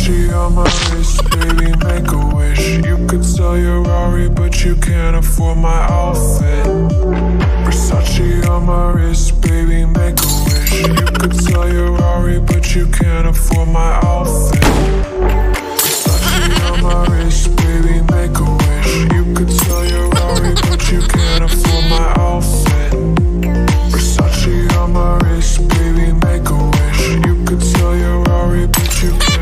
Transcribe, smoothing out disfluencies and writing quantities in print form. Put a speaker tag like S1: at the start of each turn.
S1: Versace on my wrist, baby, make a wish. You could sell your Rari, but you can't afford my outfit. Versace on my wrist, baby, make a wish. You could sell your Rari, but you can't afford my outfit. Versace on my wrist, baby, make a wish. You could sell your Rari, but you can't afford my outfit. Versace on my wrist, baby, make a wish. You could sell your Rari, but you can't